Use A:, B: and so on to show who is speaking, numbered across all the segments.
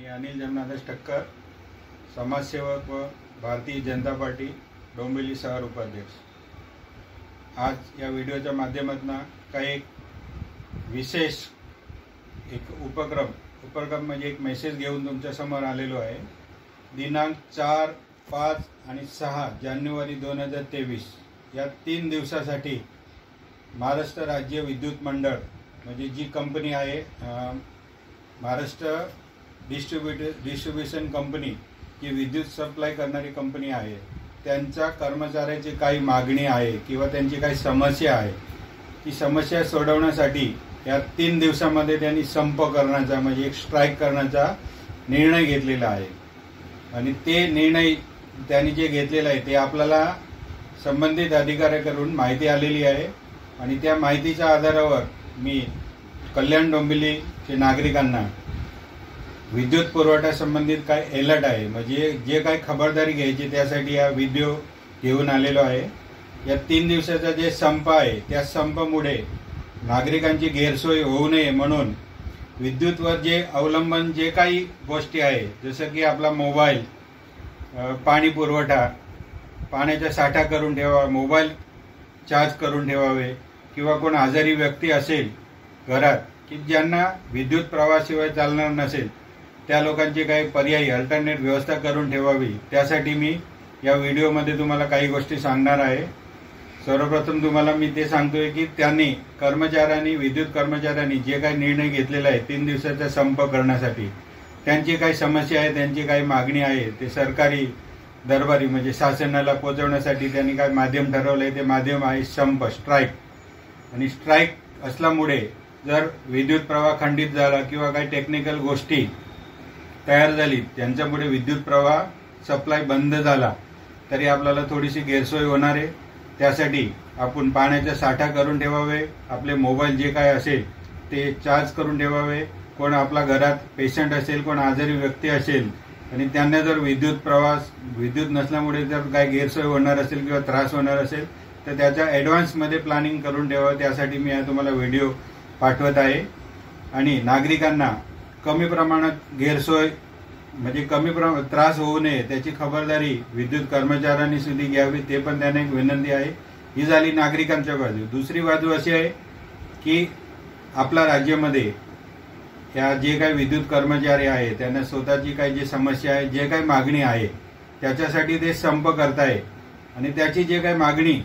A: अनिल जमनादास ठक्कर, समाजसेवक व भारतीय जनता पार्टी डोंबिवली शहर उपाध्यक्ष। आज या व्हिडिओच्या माध्यमातून काही एक विशेष उपक्रम म्हणजे एक मेसेज घेऊन तुमच्या समोर आलेलो आहे। दिनांक 4, 5 आणि 6 जानेवारी 2023 या 3 दिवसासाठी महाराष्ट्र राज्य विद्युत मंडळ म्हणजे जी कंपनी आहे महाराष्ट्र डिस्ट्रीब्युशन कंपनी, जी विद्युत सप्लाय करणारी कंपनी आहे, त्यांच्या कर्मचाऱ्याची काही मागणी आहे किंवा त्यांची काही समस्या आहे, ती समस्या सोडवण्यासाठी या 3 दिवसामध्ये त्यांनी संप करण्याचा म्हणजे एक स्ट्राईक करण्याचा निर्णय घेतलेला आहे। आणि ते निर्णय त्यांनी जे घेतलेला आहे ते आपल्याला संबंधित अधिकाऱ्याकडून माहिती आलेली आहे आणि त्या माहितीच्या आधारावर मी कल्याण डोंबिवलीच्या नागरिकांना विद्युत पुरवठा संबंधित काय अलर्ट आहे म्हणजे जे काय खबरदारी घ्यायची त्यासाठी हा व्हिडिओ घेऊन आलेलो आहे। या 3 दिवसाचा जे संप आहे त्या संपामुळे नागरिकांची गैरसोय होऊ नये म्हणून विद्युतवर जे अवलंबन जे काही गोष्टी आहे, जसं की आपला मोबाईल, पाणी पुरवठा, पाण्याचा साठा करून ठेवा, मोबाईल चार्ज करून ठेवावे किंवा कोण आजारी व्यक्ती असेल घरात की ज्यांना विद्युत प्रवाहाशिवाय चालणार नसेल त्या लोकांची काही पर्यायी अल्टरनेट व्यवस्था करून ठेवावी, त्यासाठी मी या व्हिडिओमध्ये तुम्हाला काही गोष्टी सांगणार आहे। सर्वप्रथम तुम्हाला मी ते सांगतोय की त्यांनी विद्युत कर्मचाऱ्यांनी जे काही निर्णय घेतलेला आहे 3 दिवसाचा संप करण्यासाठी, त्यांची काही समस्या आहे, त्यांची काही मागणी आहे, ते सरकारी दरबारी म्हणजे शासनाला पोहोचवण्यासाठी त्यांनी काय माध्यम ठरवलंय, ते माध्यम आहे संप, स्ट्राईक। आणि स्ट्राईक असल्यामुळे जर विद्युत प्रवाह खंडित झाला किंवा काही टेक्निकल गोष्टी तयार झाली, त्यांच्यामुळे विद्युत प्रवाह सप्लाय बंद झाला तरी आपल्याला थोडीशी गैरसोय होणार आहे। त्यासाठी आपण पाण्याचा साठा करून ठेवावे, आपले मोबाईल जे काय असेल ते चार्ज करून ठेवावे, कोण आपल्या घरात पेशंट असेल, कोण आजारी व्यक्ती असेल आणि त्यांना जर विद्युत नसल्यामुळे जर काही गैरसोय होणार असेल किंवा त्रास होणार असेल तर त्याच्या ॲडव्हान्समध्ये प्लॅनिंग करून ठेवावं, त्यासाठी मी तुम्हाला व्हिडिओ पाठवत आहे। आणि नागरिकांना कमी प्रमाणात गैरसोय म्हणजे त्रास होऊ नये त्याची खबरदारी विद्युत कर्मचाऱ्यांनी सुद्धा घ्यावी, ते पण त्यांना एक विनंती आहे। ही झाली नागरिकांच्या बाजू। दुसरी बाजू अशी आहे की आपल्या राज्यामध्ये या जे काही विद्युत कर्मचारी आहे त्यांना स्वतःची काही जी समस्या आहे, जे काही मागणी आहे त्याच्यासाठी ते संप करताय आणि त्याची जे काही मागणी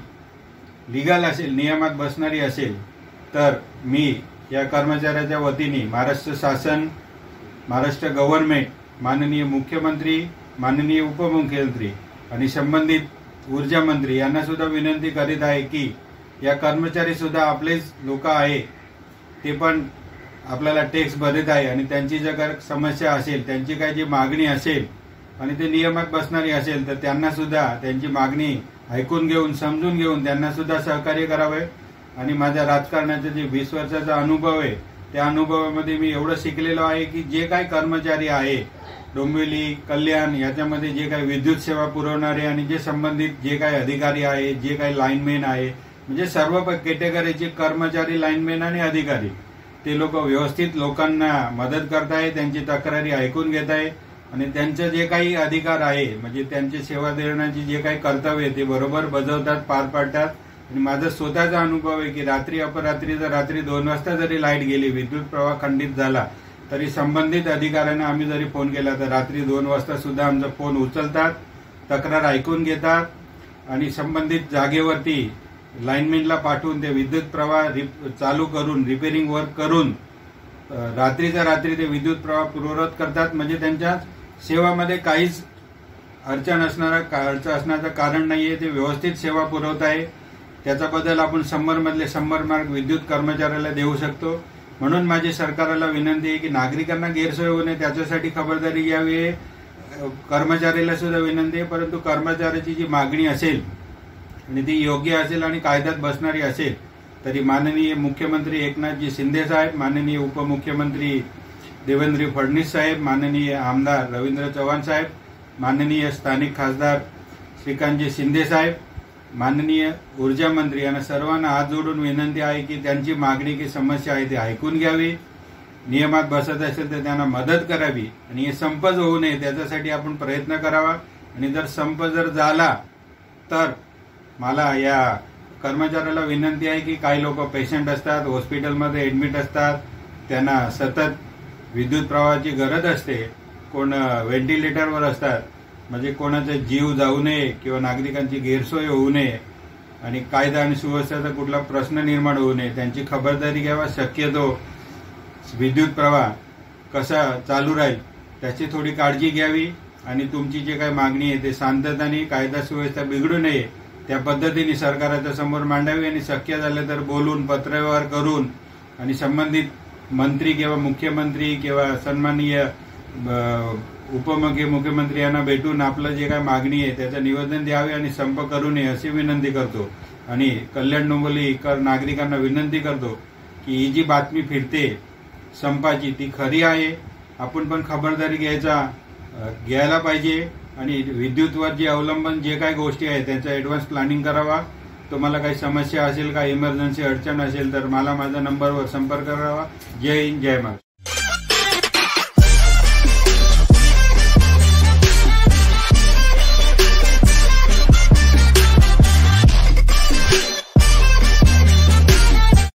A: लीगल असेल, नियमात बसणारी असेल, तर मी या कर्मचाऱ्याच्या वतीने महाराष्ट्र शासन, महाराष्ट्र गव्हर्नमेंट, माननीय मुख्यमंत्री, माननीय उपमुख्यमंत्री आणि संबंधित ऊर्जा मंत्री यांना सुद्धा विनंती करीत आहे की या कर्मचारी सुद्धा आपलेच लोक आहे, ते पण आपल्याला टॅक्स भरत आहे आणि त्यांची जर समस्या असेल, त्यांची काही जी मागणी असेल आणि ते नियमात बसणारी असेल तर त्यांना सुद्धा त्यांची मागणी ऐकून घेऊन, समजून घेऊन त्यांना सुद्धा सहकार्य करावे। आणि माझ्या राजकारणाचा जे 20 वर्षाचा अनुभव आहे त्या अनुभवामध्ये मी एवढं शिकलेलो आहे की जे काही कर्मचारी आहे डोंबिवली, कल्याण याच्यामध्ये जे काही विद्युत सेवा पुरवणारे आणि जे संबंधित जे काही अधिकारी आहे, जे काही लाईनमॅन आहे, म्हणजे सर्व कॅटेगरीचे कर्मचारी, लाईनमॅन आणि अधिकारी, ते लोक व्यवस्थित लोकांना मदत करताय, त्यांची तक्रारी ऐकून घेत आहे आणि त्यांचे जे काही अधिकार आहे म्हणजे त्यांची सेवा देण्याची जे काही कर्तव्य ते बरोबर बजावतात, पार पाडतात। आणि माझा स्वतःचा अनुभव आहे की रात्री 2 वाजता जरी लाईट गेली, विद्युत प्रवाह खंडित झाला तरी संबंधित अधिकाऱ्यांना आम्ही जरी फोन केला तर रात्री 2 वाजता सुद्धा आमचा फोन उचलतात, तक्रार ऐकून घेतात आणि संबंधित जागेवरती लाईनमॅनला पाठवून ते विद्युत प्रवाह चालू करून, रिपेअरिंग वर्क करून रात्रीच्या रात्री ते विद्युत प्रवाह पूर्ववत करतात। म्हणजे त्यांच्या सेवामध्ये काहीच अडचण असण्याचं कारण नाहीये, ते व्यवस्थित सेवा पुरवत आहे। त्याच्याबद्दल आपण 100 मार्क विद्युत कर्मचाऱ्याला देऊ शकतो। म्हणून माझी सरकारला विनंती आहे की नागरिकांना गैरसोय होऊ नये त्याच्यासाठी खबरदारी घ्यावी। कर्मचाऱ्याला सुद्धा विनंती आहे, परंतु कर्मचाऱ्याची जी मागणी असेल आणि ती योग्य असेल आणि कायद्यात बसणारी असेल तरी माननीय मुख्यमंत्री एकनाथजी शिंदे साहेब, माननीय उपमुख्यमंत्री देवेंद्र फडणवीस साहेब, माननीय आमदार रवींद्र चव्हाण साहेब, माननीय स्थानिक खासदार श्रीकांतजी शिंदे साहेब, माननीय ऊर्जा मंत्री यांना सर्वांना हात जोडून विनंती आहे की त्यांची मागणी की समस्या आहे ती ऐकून घ्यावी नियमात बसत असेल तर त्यांना मदत करावी आणि हे संपच होऊ नये त्याच्यासाठी आपण प्रयत्न करावा। आणि जर संप जर झाला तर मला या कर्मचाऱ्याला विनंती आहे की काही लोक पेशंट असतात, हॉस्पिटलमध्ये ऍडमिट असतात, त्यांना सतत विद्युत प्रवाहाची गरज असते, कोण व्हेंटिलेटरवर असतात, म्हणजे कोणाचा जीव जाऊ नये किंवा नागरिकांची गैरसोय होऊ नये आणि कायदा आणि सुव्यवस्थेचा कुठला प्रश्न निर्माण होऊ नये त्यांची खबरदारी घ्यावा। शक्यतो विद्युत प्रवाह कसा चालू राहील त्याची थोडी काळजी घ्यावी आणि तुमची जे काही मागणी आहे ते शांतताने, कायदा सुव्यवस्था बिघडू नये त्या पद्धतीने सरकारच्या समोर मांडावी आणि शक्य झालं तर बोलून, पत्रव्यवहार करून आणि संबंधित मंत्री किंवा मुख्यमंत्री किंवा सन्माननीय उपमुख्यमंत्री यांना भेटून आपलं जे काही मागणी आहे त्याचं निवेदन द्यावे आणि संप करू नये अशी विनंती करतो। आणि कल्याण डोंबिवली नागरिकांना विनंती करतो की ही जी बातमी फिरते संपाची ती खरी आहे, आपण पण खबरदारी घ्यायला पाहिजे आणि विद्युतवर जे अवलंबन जे काही गोष्टी आहेत त्यांचा ऍडव्हान्स प्लॅनिंग करावा। तुम्हाला काही समस्या असेल, काही इमर्जन्सी अडचण असेल तर मला माझ्या नंबरवर संपर्क करावा। जय हिंद, जय महाराष्ट्र।